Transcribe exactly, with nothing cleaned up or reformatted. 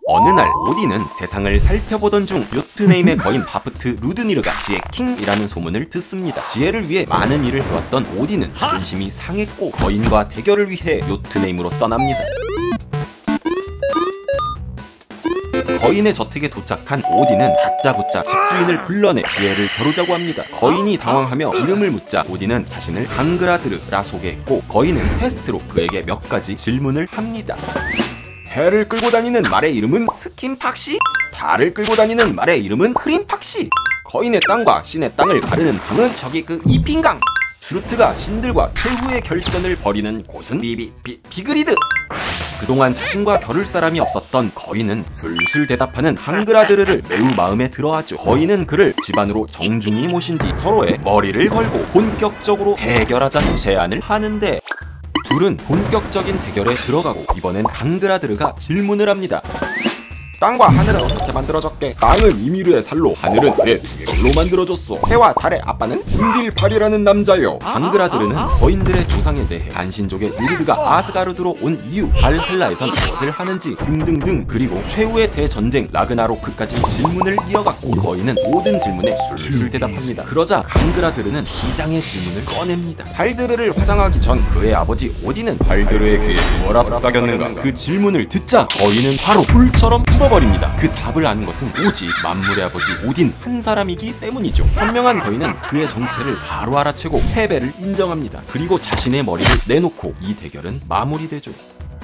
어느 날 오딘은 세상을 살펴보던 중 요트네임의 거인 바프트 루드니르가 지혜 킹이라는 소문을 듣습니다. 지혜를 위해 많은 일을 해왔던 오딘은 자존심이 상했고 거인과 대결을 위해 요트네임으로 떠납니다. 거인의 저택에 도착한 오딘은 다짜고짜 집주인을 불러내 지혜를 겨루자고 합니다. 거인이 당황하며 이름을 묻자 오딘은 자신을 강그라드르라 소개했고 거인은 테스트로 그에게 몇 가지 질문을 합니다. 해를 끌고 다니는 말의 이름은 스킨팍시? 달을 끌고 다니는 말의 이름은 크림팍시? 거인의 땅과 신의 땅을 가르는 강은 저기 그 이핑강! 슈루트가 신들과 최후의 결전을 벌이는 곳은 비비 비 비그리드. 그동안 자신과 겨룰 사람이 없었던 거인은 술술 대답하는 한그라드르를 매우 마음에 들어하죠. 거인은 그를 집안으로 정중히 모신 뒤 서로의 머리를 걸고 본격적으로 대결하자는 제안을 하는데 둘은 본격적인 대결에 들어가고 이번엔 강그라드르가 질문을 합니다. 땅과 하늘은 어떻게 만들어졌게? 땅은 이미르의 살로, 하늘은 왜 두 개로 만들어졌어? 해와 달의 아빠는 인딜팔이라는 남자요. 강그라드르는 거인들의 조상에 대해 간신족의 유르드가 아스가르드로 온 이유, 발헬라에선 무엇을 하는지 등등등, 그리고 최후의 대전쟁 라그나로크까지 질문을 이어갔고 거인은 모든 질문에 술술 대답합니다. 그러자 강그라드르는 기장의 질문을 꺼냅니다. 발드르를 화장하기 전 그의 아버지 오딘은 발드르의 귀에 뭐라 속삭였는가? 그 질문을 듣자 거인은 바로 불처럼 버립니다. 그 답을 아는 것은 오직 만물의 아버지 오딘 한 사람이기 때문이죠. 현명한 거인은 그의 정체를 바로 알아채고 패배를 인정합니다. 그리고 자신의 머리를 내놓고 이 대결은 마무리되죠.